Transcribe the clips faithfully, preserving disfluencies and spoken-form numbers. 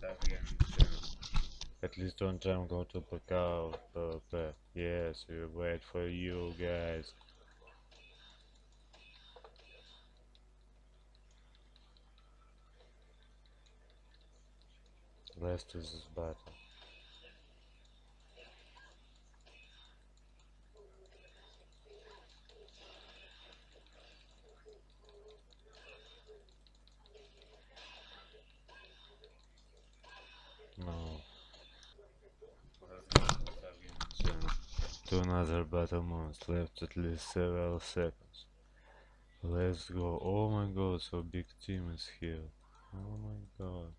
At least one time go to Pacao. Papa. Yes, we wait for you guys. Rest is this battle. No. To another battle month, left at least several seconds. Let's go. Oh my god, so big team is here. Oh my god.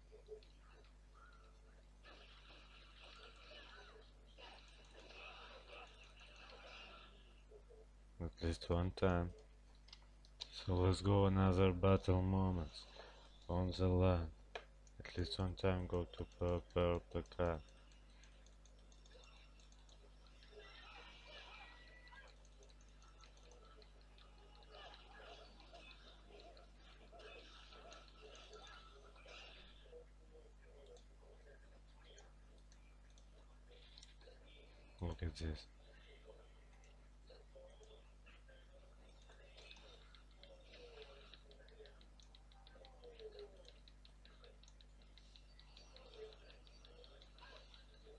At least one time. So let's go another battle moment. On the land. At least one time go to Purple P K. Look at this.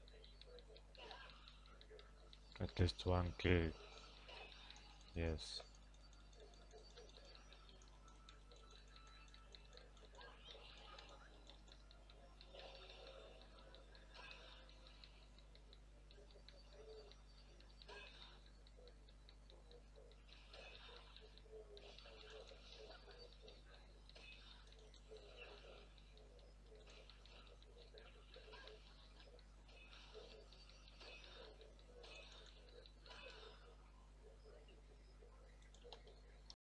At least one kill. Yes.